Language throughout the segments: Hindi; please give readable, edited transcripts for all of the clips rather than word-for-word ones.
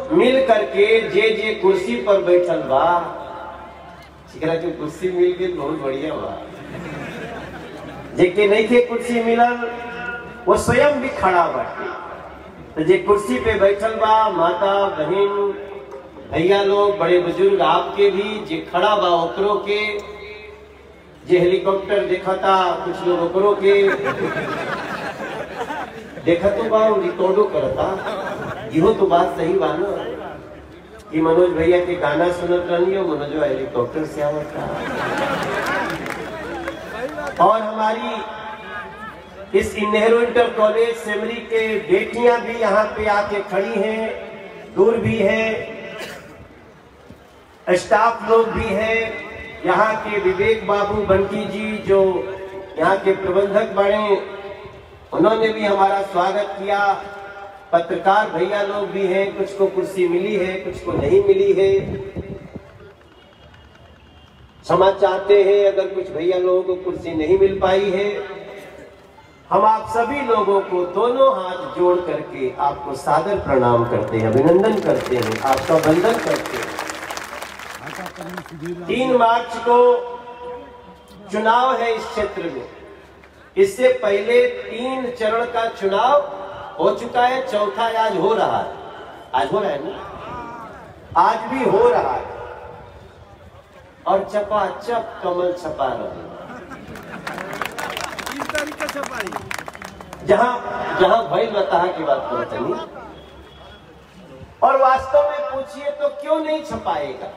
मिल करके जे कुर्सी पर बैठल बा, के कुर्सी मिल गई बहुत बढ़िया बा। जेके नहीं थे कुर्सी मिलल वो स्वयं भी खड़ा बाटे। तो जे कुर्सी पे बैठल बा, माता बहन भैया लोग, बड़े बुजुर्ग आपके भी, जे खड़ा बा ओकरो के, जे हेलीकॉप्टर देखता कुछ लोग ओकरो के देखतो बा, रिकॉर्डो करता। इहो तो बात सही बा ना कि मनोज भैया के गाना सुनत रही हो, मनोज हेलीकॉप्टर से आवता। और हमारी इस नेहरू इंटर कॉलेज सेमरी के बेटियां भी यहाँ पे आके खड़ी हैं, दूर भी है, स्टाफ लोग भी हैं। यहाँ के विवेक बाबू बंटी जी जो यहाँ के प्रबंधक बने, उन्होंने भी हमारा स्वागत किया। पत्रकार भैया लोग भी हैं, कुछ को कुर्सी मिली है, कुछ को नहीं मिली है। क्षमा चाहते हैं अगर कुछ भैया लोगों को कुर्सी नहीं मिल पाई है। हम आप सभी लोगों को दोनों हाथ जोड़ करके आपको सादर प्रणाम करते हैं, अभिनंदन करते हैं, आपका वंदन करते हैं। 3 मार्च को चुनाव है इस क्षेत्र में। इससे पहले 3 चरण का चुनाव हो चुका है, चौथा आज हो रहा है। आज हो रहा है ना, आज भी हो रहा है। और चपाचप कमल छपा रहे, जहां भइल बता की बात करते नहीं। और वास्तव में पूछिए तो क्यों नहीं छपाएगा?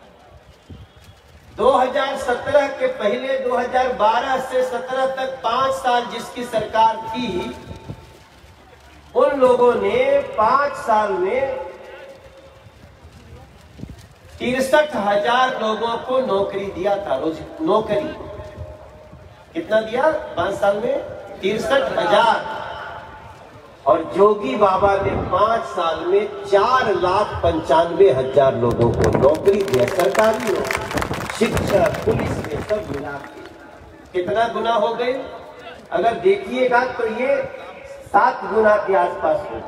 2017 के पहले 2012 से 17 तक 5 साल जिसकी सरकार थी, उन लोगों ने 5 साल में 63,000 लोगों को नौकरी दिया था। रोज नौकरी कितना दिया? 5 साल में 63,000। और जोगी बाबा ने 5 साल में 4,95,000 लोगों को नौकरी दिया, सरकारी नौकरी, शिक्षा, पुलिस में सब मिला के। कितना गुना हो गए? अगर देखिएगा तो ये 7 गुना के आसपास होगा।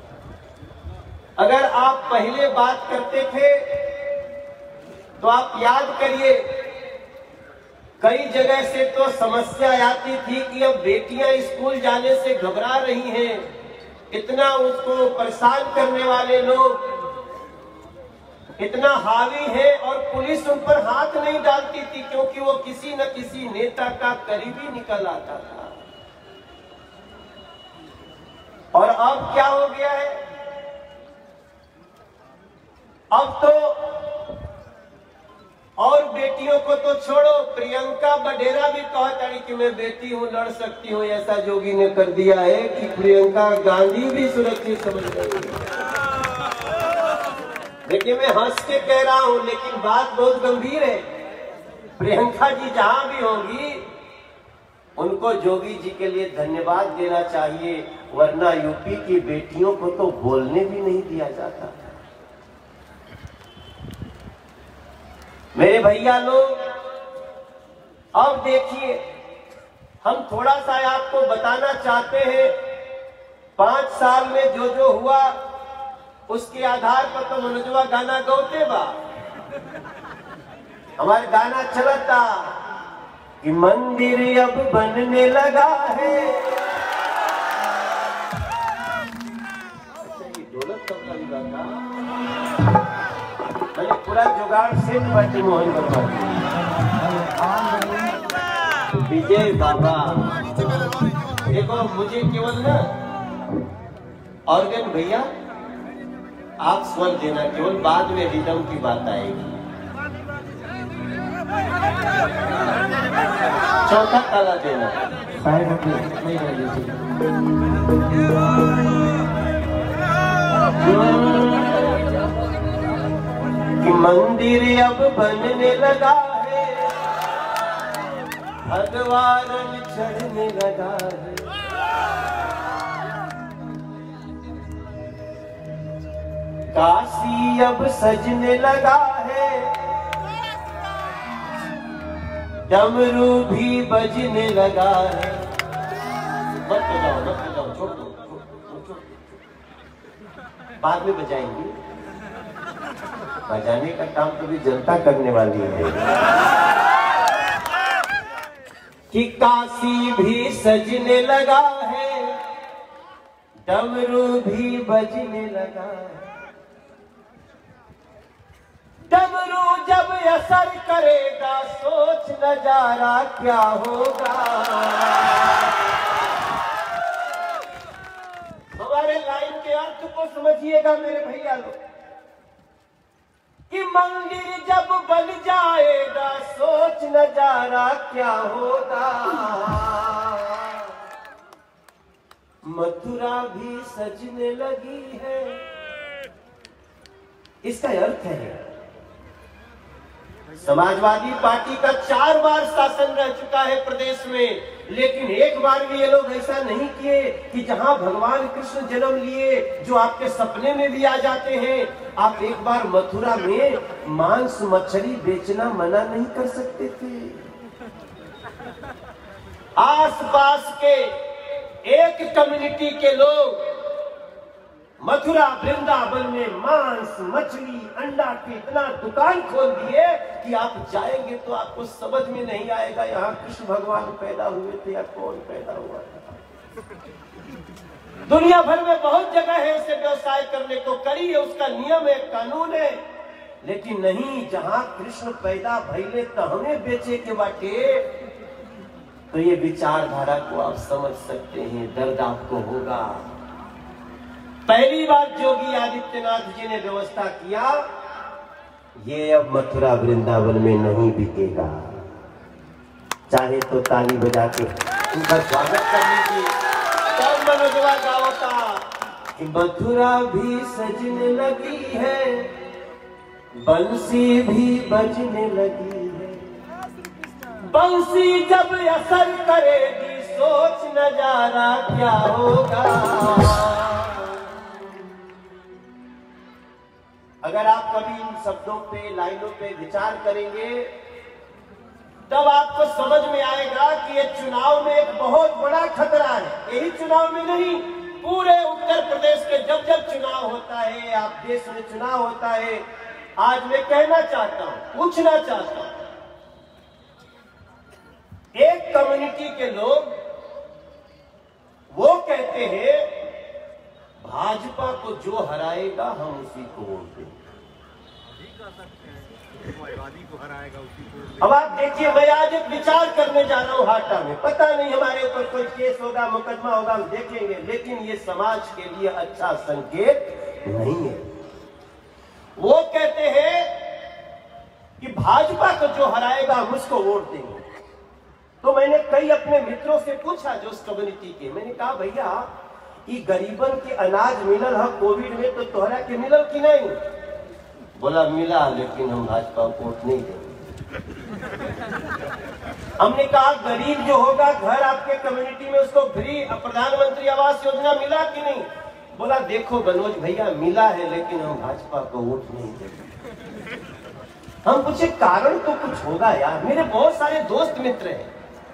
अगर आप पहले बात करते थे तो आप याद करिए, कई जगह से तो समस्या आती थी कि अब बेटियां स्कूल जाने से घबरा रही हैं, इतना उसको परेशान करने वाले लोग इतना हावी है, और पुलिस उन पर हाथ नहीं डालती थी क्योंकि वो किसी न किसी नेता का करीबी निकल आता था। और अब क्या हो गया है? अब तो और बेटियों को तो छोड़ो, प्रियंका बढेरा भी कहती कि मैं बेटी हूं, लड़ सकती हूं। ऐसा जोगी ने कर दिया है कि प्रियंका गांधी भी सुरक्षित समझ रही है। देखिए, मैं हंस के कह रहा हूं, लेकिन बात बहुत गंभीर है। प्रियंका जी जहां भी होंगी, उनको जोगी जी के लिए धन्यवाद देना चाहिए, वरना यूपी की बेटियों को तो बोलने भी नहीं दिया जाता। मेरे भैया लोग, अब देखिए, हम थोड़ा सा आपको बताना चाहते हैं। 5 साल में जो जो हुआ उसके आधार पर तो मनोजवा गाना गौते बा। हमारे गाना चलता कि मंदिर अब बनने लगा है। ढोलक कब का गाना, मैंने पूरा जुगाड़ से बटी मोहन बनवा विजय बाबा। देखो, मुझे केवल ना ऑर्गन भैया आप स्वर देना, केवल बाद में रिदम की बात आएगी। चौथा ताला देना, कि मंदिर अब बनने लगा है, भगवान चढ़ने लगा है। काशी अब सजने लगा है, डमरू भी बजने लगा है। मत बजाओ, छोड़ दो, बाद में बजाएंगे। बजाने का काम तो भी जनता करने वाली है। कि काशी भी सजने लगा है, डमरू भी बजने लगा है। डमरू जब असर करेगा, सोच नजारा क्या होगा। हमारे लाइन के अर्थ को समझिएगा मेरे भैया लोग, कि मंदिर जब बन जाएगा, सोच नजारा क्या होगा। मथुरा भी सजने लगी है, इसका अर्थ है समाजवादी पार्टी का 4 बार शासन रह चुका है प्रदेश में, लेकिन एक बार भी ये लोग ऐसा नहीं किए कि जहां भगवान कृष्ण जन्म लिए, जो आपके सपने में भी आ जाते हैं, आप एक बार मथुरा में मांस मछली बेचना मना नहीं कर सकते थे। आसपास के एक कम्युनिटी के लोग मथुरा वृंदावन में मांस मछली अंडा की इतना दुकान खोल दिए कि आप जाएंगे तो आपको समझ में नहीं आएगा यहाँ कृष्ण भगवान पैदा हुए थे या कौन पैदा हुआ था। दुनिया भर में बहुत जगह है इसे व्यवसाय करने को, करिए, उसका नियम है, कानून है, लेकिन नहीं, जहां कृष्ण पैदा भइले तो हमें बेचे के बाटे। तो ये विचारधारा को आप समझ सकते हैं, दर्द आपको होगा। पहली बार योगी आदित्यनाथ जी ने व्यवस्था किया, ये अब मथुरा वृंदावन में नहीं बिकेगा। चाहे तो ताली बजा के उनका स्वागत कर लीजिए। तब मनोजवा गावता कि मथुरा भी सजने लगी है, बंसी भी बजने लगी है। बंसी जब असर करेगी, सोच नजारा क्या होगा। अगर आप कभी इन शब्दों पे, लाइनों पे विचार करेंगे, तब आपको समझ में आएगा कि ये चुनाव में एक बहुत बड़ा खतरा है। यही चुनाव में नहीं, पूरे उत्तर प्रदेश के जब जब चुनाव होता है, आप देश में चुनाव होता है, आज मैं कहना चाहता हूं, पूछना चाहता हूं, एक कम्युनिटी के लोग वो कहते हैं भाजपा को जो हराएगा हम उसी को वोट देंगे। अब आप देखिए, मैं आज एक विचार करने जा रहा हूं हाटा में, पता नहीं हमारे ऊपर कोई केस होगा, मुकदमा होगा, हम देखेंगे, लेकिन ये समाज के लिए अच्छा संकेत नहीं है। वो कहते हैं कि भाजपा को जो हराएगा हम उसको वोट देंगे। तो मैंने कई अपने मित्रों से पूछा जो उस कम्युनिटी के, मैंने कहा भैया कि गरीबन के अनाज मिलल है कोविड में, तो तोहरा के मिलल कि नहीं? बोला मिला, लेकिन हम भाजपा को वोट नहीं देंगे। हमने कहा गरीब जो होगा, घर आपके कम्युनिटी में उसको फ्री प्रधानमंत्री आवास योजना मिला कि नहीं? बोला देखो मनोज भैया मिला है, लेकिन हम भाजपा को वोट नहीं देंगे। हम पूछे कारण तो कुछ होगा यार। मेरे बहुत सारे दोस्त मित्र हैं,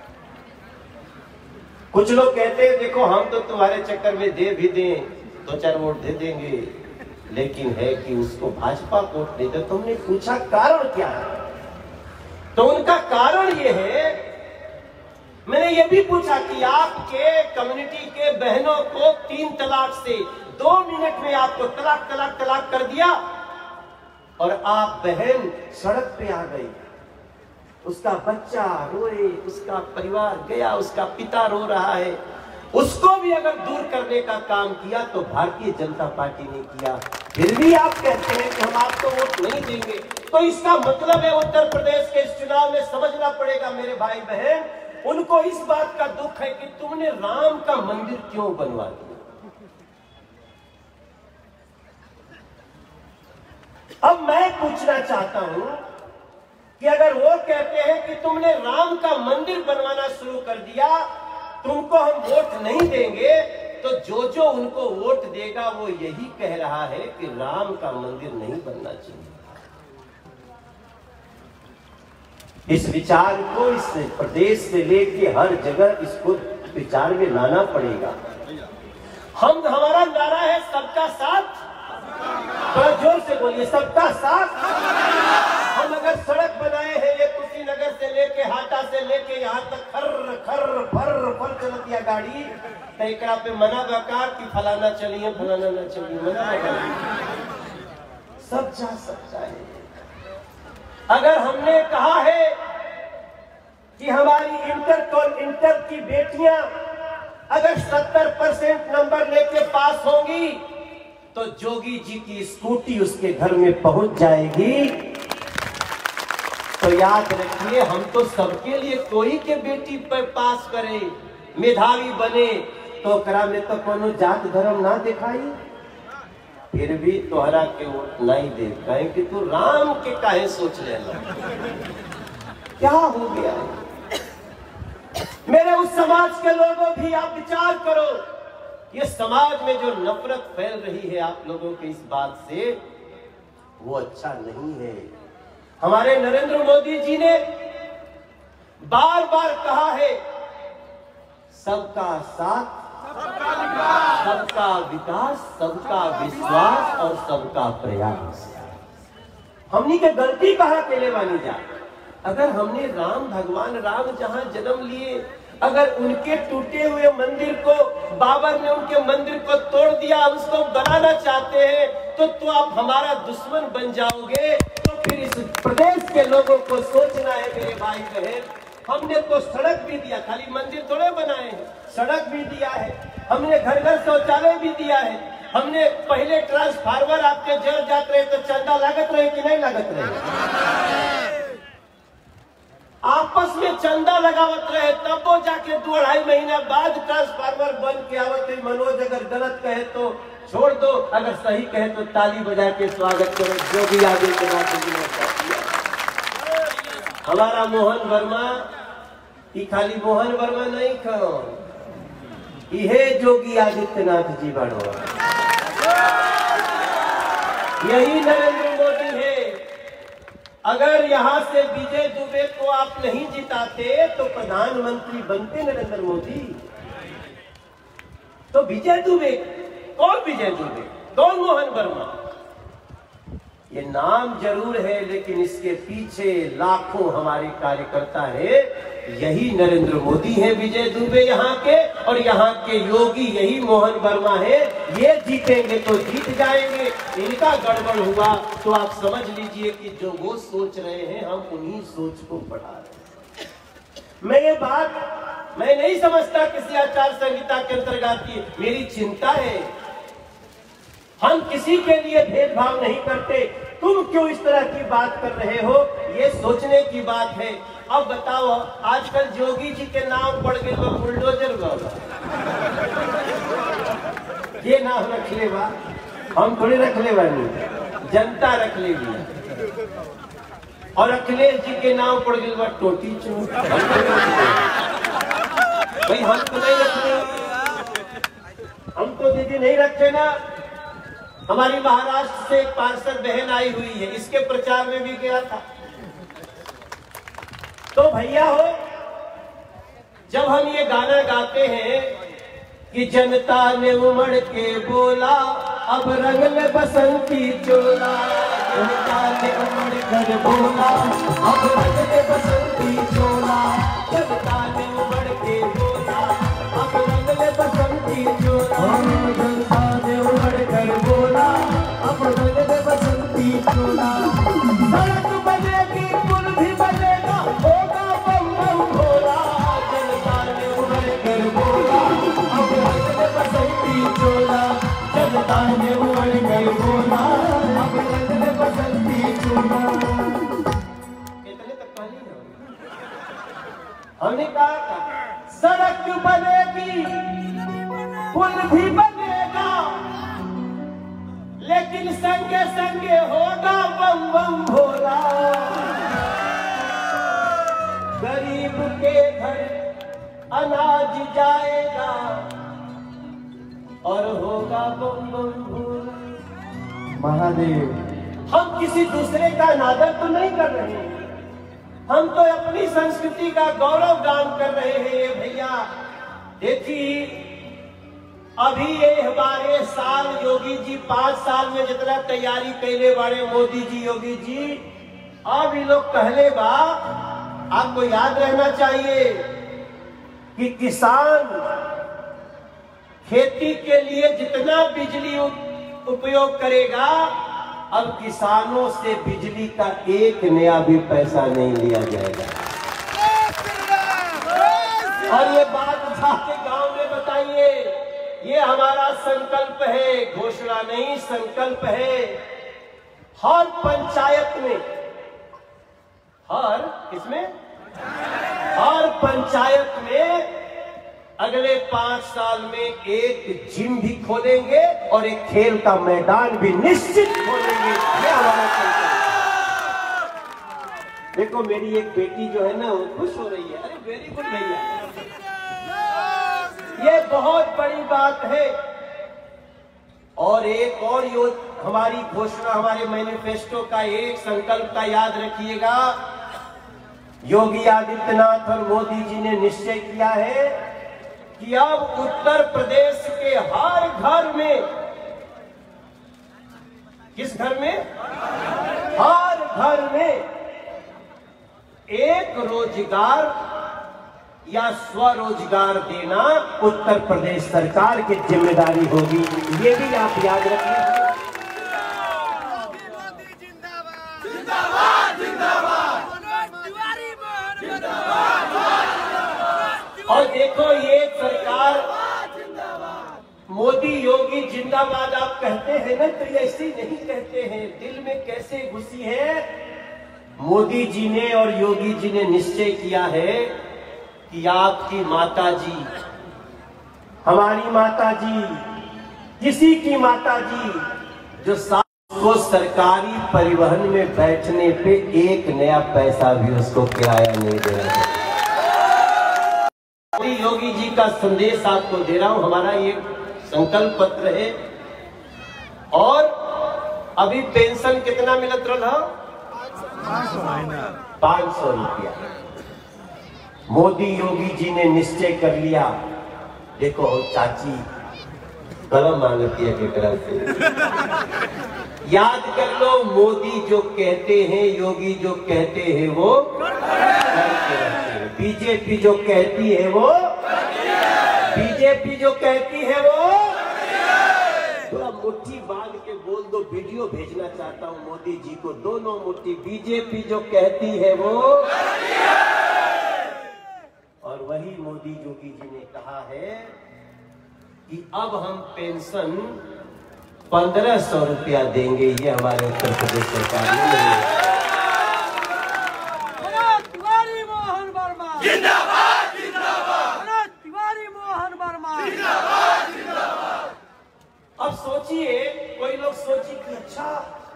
कुछ लोग कहते हैं देखो हम तो तुम्हारे चक्कर में दे भी दें, 2-4 वोट दे देंगे, लेकिन है कि उसको भाजपा को वोट नहीं दे। तो हमने पूछा कारण क्या है? तो उनका कारण ये है, मैंने ये भी पूछा कि आपके कम्युनिटी के बहनों को 3 तलाक से 2 मिनट में आपको तलाक तलाक तलाक कर दिया और आप बहन सड़क पे आ गई, उसका बच्चा रोए, उसका परिवार गया, उसका पिता रो रहा है, उसको भी अगर दूर करने का काम किया तो भारतीय जनता पार्टी ने किया, फिर भी आप कहते हैं कि हम आपको वोट नहीं देंगे। तो इसका मतलब है उत्तर प्रदेश के इस चुनाव में समझना पड़ेगा मेरे भाई बहन, उनको इस बात का दुख है कि तुमने राम का मंदिर क्यों बनवा दिया। अब मैं पूछना चाहता हूं कि अगर वो कहते हैं कि तुमने राम का मंदिर बनवाना शुरू कर दिया, तुमको हम वोट नहीं देंगे, तो जो जो उनको वोट देगा वो यही कह रहा है कि राम का मंदिर नहीं बनना चाहिए। इस विचार को इस प्रदेश से लेके हर जगह इसको विचार में लाना पड़ेगा। हमारा नारा है सबका साथ थोड़ा जोर से बोलिए, सबका साथ। हम अगर सड़क बनाए हैं ये कुशीनगर से लेके हाटा से लेके यहाँ तक खर खर फर फर चलत या गाड़ी, तो एकरा पे मना बकार कि फलाना चलिए फलाना न चलिए, मना बकार सब जा सकता है। अगर हमने कहा है कि हमारी इंटर की बेटियां अगर 70% नंबर लेके पास होंगी तो जोगी जी की स्कूटी उसके घर में पहुंच जाएगी। तो याद रखिए, हम तो सबके लिए कोई के बेटी पर पास करे, मेधावी बने, तो ओकरा में तो कोनो जात धर्म ना दिखाई, फिर भी तोहरा के वोट नहीं दे, कहे कि तू राम के काहे सोच लेना, क्या हो गया। मेरे उस समाज के लोगों भी आप विचार करो, ये समाज में जो नफरत फैल रही है आप लोगों के इस बात से, वो अच्छा नहीं है। हमारे नरेंद्र मोदी जी ने बार बार कहा है, सबका साथ, सबका विकास, सबका विश्वास और सबका प्रयास। हमनी के गलती कहाँ के ले मानी जा, अगर हमने भगवान राम जहाँ जन्म लिए, अगर उनके टूटे हुए मंदिर को बाबर ने उनके मंदिर को तोड़ दिया, उसको बनाना चाहते हैं, तो आप हमारा दुश्मन बन जाओगे। तो फिर इस प्रदेश के लोगों को सोचना है मेरे भाई बहन, हमने तो सड़क भी दिया, खाली मंदिर थोड़े बनाए हैं, सड़क भी दिया है, हमने घर घर शौचालय भी दिया है, हमने पहले ट्रांसफार्मर आपके जल जाते रहे तो चंदा लागत रहे कि नहीं लागत रहे, आपस में चंदा लगावत रहे, तब वो जाके 2-2.5 महीना बाद ट्रांसफार्मर बन के आवत। मनोज अगर गलत कहे तो छोड़ दो, अगर सही कहे तो ताली बजा के स्वागत करो, जो भी आदित्यनाथ जी ने किया। हमारा मोहन वर्मा, ये खाली मोहन वर्मा नहीं कहो, ये जोगी आदित्यनाथ जी बड़ो, यही नरेंद्र मोदी है। अगर यहाँ से विजय दुबे को आप नहीं जिताते तो प्रधानमंत्री बनते नरेंद्र मोदी। तो विजय दुबे कौन, विजय दुबे कौन, मोहन वर्मा, ये नाम जरूर है लेकिन इसके पीछे लाखों हमारे कार्यकर्ता है। यही नरेंद्र मोदी है विजय दुबे यहाँ के, और यहाँ के योगी यही मोहन वर्मा है। ये जीतेंगे तो जीत जाएंगे, इनका गड़बड़ हुआ तो आप समझ लीजिए कि जो वो सोच रहे हैं हम उन्हीं सोच को बढ़ा रहे हैं। मैं ये बात मैं नहीं समझता किसी आचार संहिता के अंतर्गत की, मेरी चिंता है, हम किसी के लिए भेदभाव नहीं करते, तुम क्यों इस तरह की बात कर रहे हो, ये सोचने की बात है। अब बताओ, आजकल जोगी जी के नाम पड़ गए वो बुलडोजर वाला, ये नाम रख ले बा, हम थोड़ी रख ले बानी, जनता रख लेगी। और अखिलेश जी के नाम पड़ गए बा टोटी चोट, भाई हम तो नहीं रखते, हम तो दीदी नहीं रखते ना। हमारी महाराष्ट्र से एक पार्षद बहन आई हुई है, इसके प्रचार में भी गया था। तो भैया हो, जब हम ये गाना गाते हैं कि जनता ने उमड़ के बोला अब रंग ले बसंती चोला, जनता ने उमड़ कर बोला अब रंग ले बसंती चोला, जनता ने उमड़ के बोला अब रंग ले बसंती चोला, जनता ने उमड़ कर बोला अब रंग ले बसंती चोला। सड़क बनेगी, पुल भी बनेगा, होगा बम बम भोला, जनता ने उमड़ कर बोला अब रंग ले बसंती चोला, जनता ने उमड़ कर बोला अब रंग ले बसंती चोला। इतने तक पहले हमने कहा सड़क बनेगी, पुल भी बनेगा, लेकिन संगे संगे होगा बम बम भोला। गरीब के घर अनाज जाएगा और होगा बम बम भोला। महादेव, हम किसी दूसरे का अनादर तो नहीं कर रहे हैं, हम तो अपनी संस्कृति का गौरव गान कर रहे हैं। भैया देखिए, अभी ये 12 साल योगी जी 5 साल में जितना तैयारी कैले बारे मोदी जी योगी जी, अब ये लोग कहले बा, आपको याद रहना चाहिए कि किसान खेती के लिए जितना बिजली उपयोग करेगा, अब किसानों से बिजली का एक नया भी पैसा नहीं लिया जाएगा। और ये बात जाके गांव में बताइए, ये हमारा संकल्प है, घोषणा नहीं संकल्प है। हर पंचायत में, हर पंचायत में अगले 5 साल में एक जिम भी खोलेंगे और एक खेल का मैदान भी निश्चित खोलेंगे। ये हमारा संकल्प। देखो मेरी एक बेटी जो है ना, वो खुश हो रही है। अरे वेरी गुड भैया, ये बहुत बड़ी बात है। और एक और हमारी घोषणा, हमारे मैनिफेस्टो का एक संकल्प का याद रखिएगा। योगी आदित्यनाथ और मोदी जी ने निश्चय किया है कि अब उत्तर प्रदेश के हर घर में, किस घर में? हर घर में एक रोजगार या स्वरोजगार देना उत्तर प्रदेश सरकार की जिम्मेदारी होगी। ये भी आप याद रखिए। और देखो ये सरकार मोदी योगी जिंदाबाद आप कहते हैं ना, तो ऐसे नहीं कहते हैं, दिल में कैसे घुसी है। मोदी जी ने और योगी जी ने निश्चय किया है कि आपकी माता जी, हमारी माता जी, किसी की माता जी जो को सरकारी परिवहन में बैठने पे एक नया पैसा भी उसको किराया नहीं दे रहा है। योगी जी का संदेश आपको दे रहा हूं, हमारा ये संकल्प पत्र है। और अभी पेंशन कितना मिलत रहा? 500 रुपया। मोदी योगी जी ने निश्चय कर लिया। देखो चाची कलम मांगती है केकरा से। याद कर लो, मोदी जो कहते हैं, योगी जो कहते हैं वो करते रहते हैं। बीजेपी जो कहती है वो, बीजेपी जो कहती है वो, थोड़ा मुट्ठी बांध के बोल दो। वीडियो भेजना चाहता हूं मोदी जी को, दोनों मुट्ठी। बीजेपी जो कहती है वो, और वही मोदी योगी जी ने कहा है कि अब हम पेंशन 1500 रुपया देंगे। ये हमारे उत्तर प्रदेश सरकार ने तिवारी मोहन वर्मा जिंदाबाद, जिंदाबाद, तिवारी मोहन वर्मा जिंदाबाद, जिंदाबाद। अब सोचिए, कोई लोग सोचिए कि अच्छा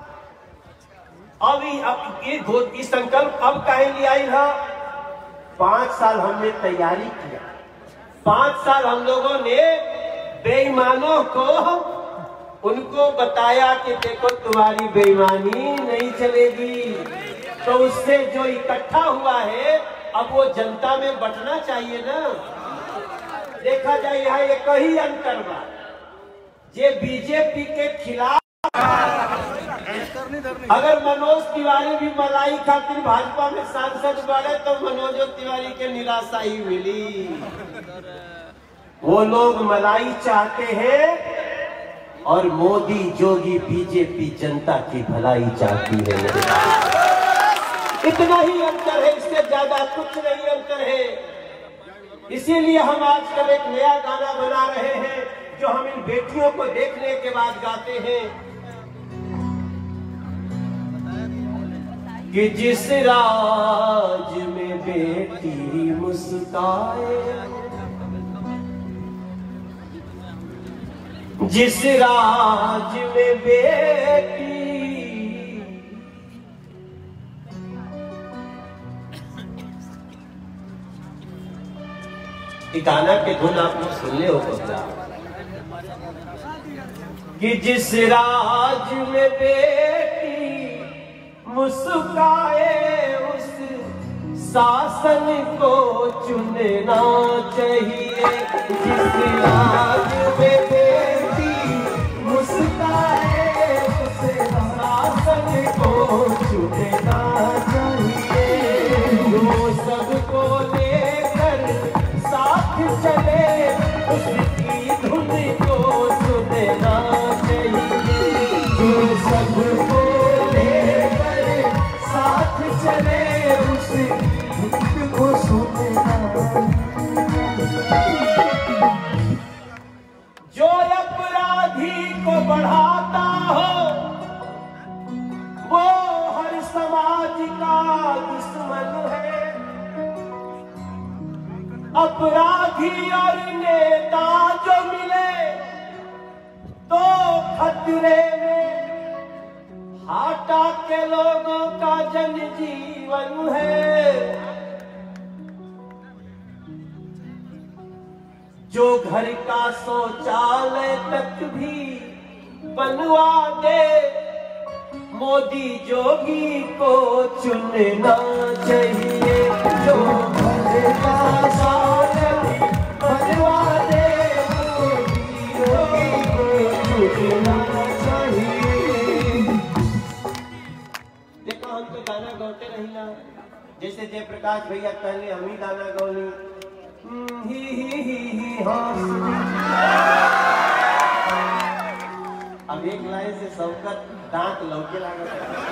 अब ये संकल्प अब काहे लिया था? 5 साल हमने तैयारी किया, 5 साल हम लोगों ने बेईमानों को, उनको बताया कि देखो तुम्हारी बेईमानी नहीं चलेगी। तो उससे जो इकट्ठा हुआ है, अब वो जनता में बंटना चाहिए ना। देखा जाए यहाँ एक ही अंतर बा, ये बीजेपी के खिलाफ अगर मनोज तिवारी भी मलाई खातिर भाजपा में सांसद बने तो मनोज तिवारी के निराशा ही मिली। वो लोग मलाई चाहते हैं और मोदी जोगी बीजेपी जनता की भलाई चाहती है। इतना ही अंतर है, इससे ज्यादा कुछ नहीं अंतर है। इसीलिए हम आजकल एक नया गाना बना रहे हैं जो हम इन बेटियों को देखने के बाद गाते हैं कि जिस राज में बेटी मुस्काए, जिस राज में बेटी, गाना के धुन आप लोग सुन ले हो क्या? कि जिस राज में बेटी मुस्काए, उस शासन को चुनना चाहिए। जिस राज में का दुश्मन है, अपराधी और नेता जो मिले तो खतरे में हाटा के लोगों का जनजीवन है। जो घर का शौचालय तक भी बनवा दे, मोदी जोगी को चुनना चाहिए। जो घर का शौचालय भी बनवा दे, मोदी जोगी को चुनना चाहिए। देखो हम तो गाना गाते रहिला, जैसे जयप्रकाश भैया पहले हम ही गाना गौली अब एक लाइन से सबका दांत लौके लगा।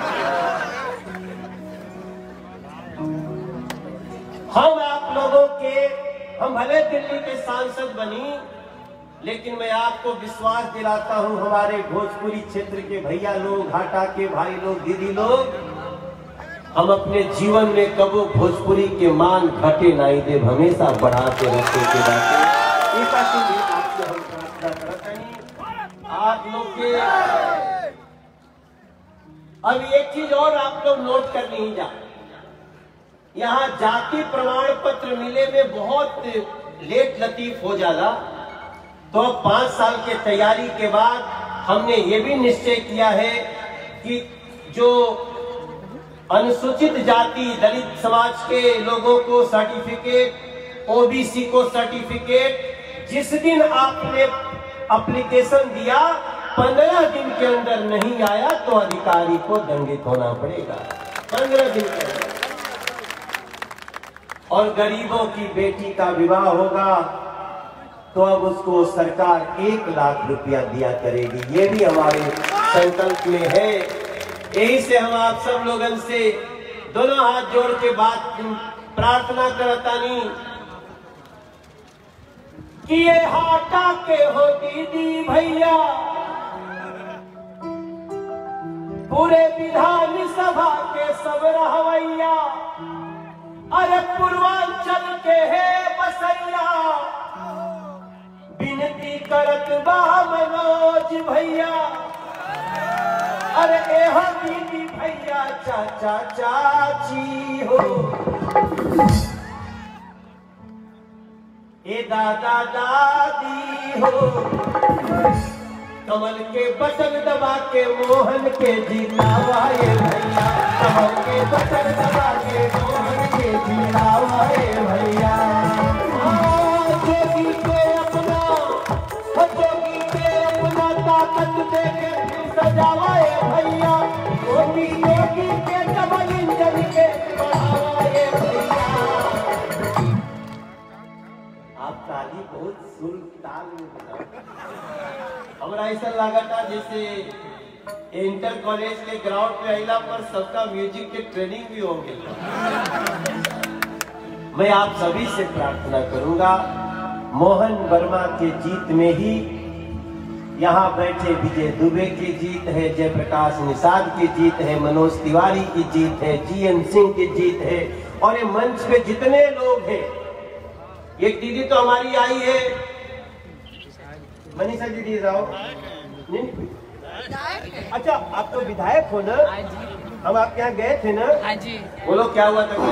हम आप लोगों के, हम भले दिल्ली के सांसद बनी, लेकिन मैं आपको विश्वास दिलाता हूं हमारे भोजपुरी क्षेत्र के भैया लोग, घाटा के भाई लोग, दीदी लोग, हम अपने जीवन में कबो भोजपुरी के मान घटे नहीं दे, हमेशा बढ़ाते रहते के बातें आपसे हम प्रार्थना करते हैं। आप लोग के अब एक चीज और आप लोग नोट कर नहीं जा, यहाँ जाति प्रमाण पत्र मिले में बहुत लेट लतीफ हो जाला। तो 5 साल के तैयारी के बाद हमने ये भी निश्चय किया है कि जो अनुसूचित जाति दलित समाज के लोगों को सर्टिफिकेट, ओबीसी को सर्टिफिकेट, जिस दिन आपने एप्लीकेशन दिया 15 दिन के अंदर नहीं आया तो अधिकारी को दंडित होना पड़ेगा 15 दिन के अंदर। और गरीबों की बेटी का विवाह होगा तो अब उसको सरकार 1 लाख रुपया दिया करेगी। ये भी हमारे संकल्प में है। यही से हम आप सब लोगों से दोनों हाथ जोड़ के बात प्रार्थना करता नहीं कि ये हाटा के हो दीदी भैया, पूरे विधान सभा के सब रहवैया, अरे पूर्वांचल के है बसैया, विनती करत बा मनोज भैया, अरे एह दीदी भैया, चाचा चाची हो, ए दादा दादी हो, कमल के बटन दबा के मोहन के जितावाए भैया, कमल के बटन दबा के मोहन के जितावाए भैया। जोगी के अपना, जोगी के अपना ताकत दे के सजावाए भैया, जोगी जोगी के डबल इंजन के बढ़ावाए भैया। आप ताली बहुत सुर ताल में बजाओ। हमरा ऐसा लागता जैसे इंटर कॉलेज के ग्राउंड पे आइला पर सबका म्यूजिक के ट्रेनिंग भी हो गई। मैं आप सभी से प्रार्थना करूंगा, मोहन वर्मा के जीत में ही यहाँ बैठे विजय दुबे की जीत है, जयप्रकाश निषाद की जीत है, मनोज तिवारी की जीत है, जीएन सिंह की जीत है, और ये मंच पे जितने लोग हैं, एक दीदी तो हमारी आई है, मनीषा दीदी राव, अच्छा आप तो विधायक हो ना? हम आपके यहाँ गए थे ना? बोलो क्या हुआ था?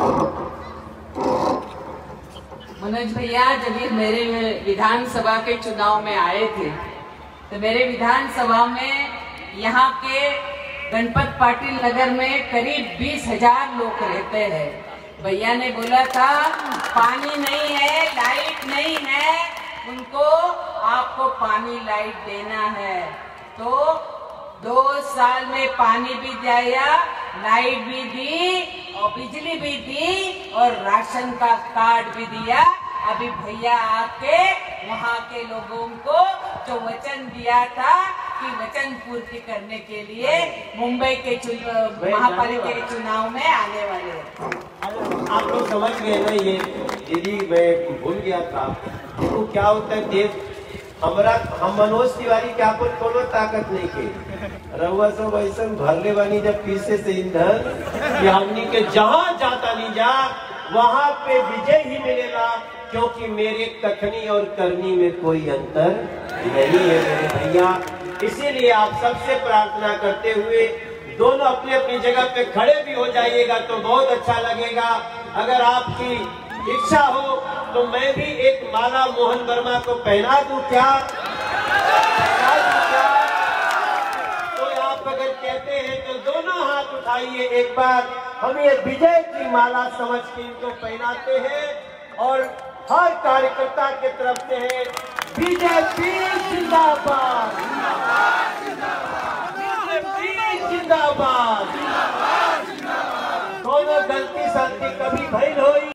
मनोज भैया, जब ये मेरे विधानसभा के चुनाव में आए थे तो मेरे विधानसभा में यहाँ के गणपत पाटिल नगर में करीब 20,000 लोग रहते हैं। भैया ने बोला था पानी नहीं है, लाइट नहीं है, उनको आपको पानी लाइट देना है। तो 2 साल में पानी भी दिया, लाइट भी दी और बिजली भी दी और राशन का कार्ड भी दिया। अभी भैया आपके वहाँ के लोगों को जो वचन दिया था कि वचन पूर्ति करने के लिए मुंबई के महापालिका के चुनाव में आने वाले हैं। आप लोग समझ गए ना? ये दीदी मैं भूल गया था, तो क्या होता है देश हम मनोज तिवारी के आपन कोनो ताकत नहीं के रउआ सब ऐसा भरले बानी जब पीछे से ईंधन कि हमनी के जहां जाता नहीं जा वहां पे विजय ही मिलेगा, क्योंकि मेरे कथनी और करनी में कोई अंतर नहीं है मेरे भैया। इसीलिए आप सबसे प्रार्थना करते हुए दोनों अपनी अपनी जगह पे खड़े भी हो जाइएगा तो बहुत अच्छा लगेगा। अगर आपकी इच्छा हो तो मैं भी एक माला मोहन वर्मा को पहना दूं क्या? तो आप अगर कहते हैं तो दोनों हाथ उठाइए, एक बार हम ये विजय की माला समझ के इनको पहनाते हैं और हर कार्यकर्ता के तरफ से है बीजेपी जिंदाबाद, बीजेपी जिंदाबाद। कोनो गलती सलती कभी भइल होई